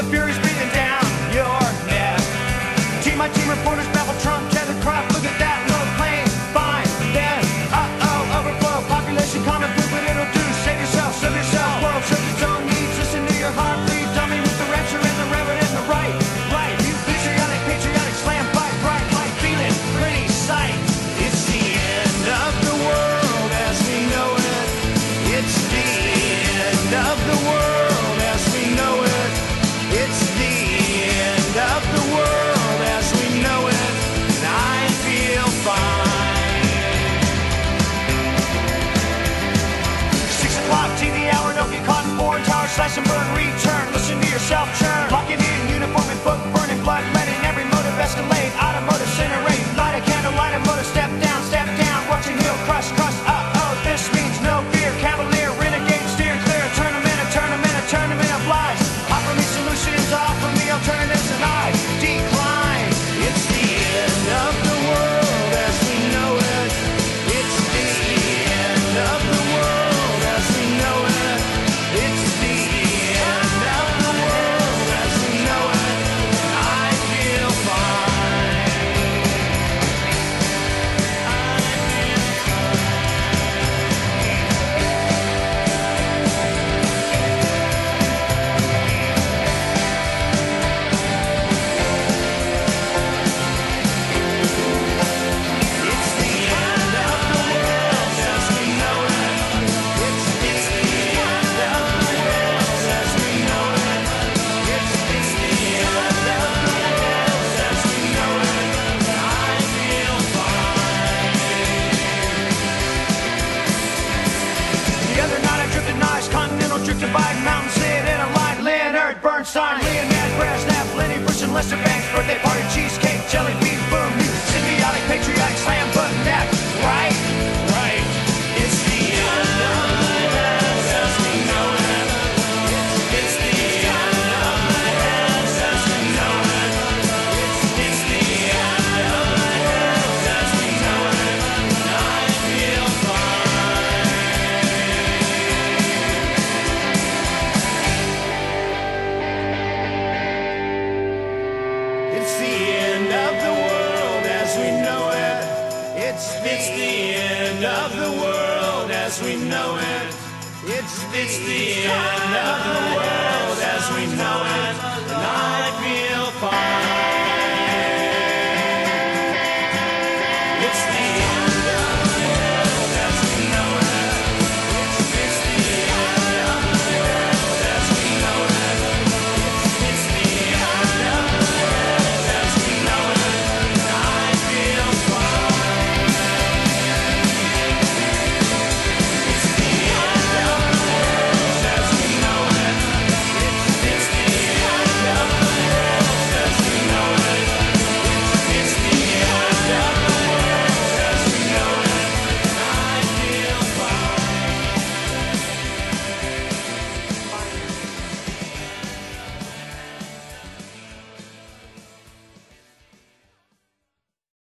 the furies breathing down your neck. Team reporters babble Trump, tether crop, look at that, no plane, fine, then, overflow, population common food, but it'll do, save yourself, world serves its own needs, listen to your heart, free dummy with the rapture and the reverend and the right, you patriotic, slam, fight, bright, light, feeling, pretty sight. It's the end of the world as we know it, it's the end of the world as we know it, it's the end of the world as we know it, and I feel fine. 6 o'clock, TV hour, don't get caught in foreign tower, slash and burn, return, listen to yourself churn, locking in, uniform and book, burning blood, letting every motive escalate, automotive incinerate, light a candle, light a motor, step down, watching heel crush, this means no fear, cavalier, renegade, steer clear, a tournament of lies, offer me solutions, offer me alternatives, and I decline. It's the end of the world as we know it, it's the end of the world as we know it, it's the end of the world as we know it, and I feel fine. It's the end of the world as we know it, it's the end of the world as we know it, it's the end of the world as we know it, and I feel fine. The other night I drifted nice, continental drifted by mountain, sit in a line, Leonard Bernstein, Leonard Brezhnev, Lenny Bruce and Lester Banks, birthday party, cheesecake, jelly bean, boom, you symbiotic, patriotic, slam button, that, right, it's the end of the world as we know it, it's the end of the world as we know it, it's the end of the world as we know it, and I feel fine. It's the end of the world as we know it, it's the end of the world as we know it, it's the end of the world as we know it, and I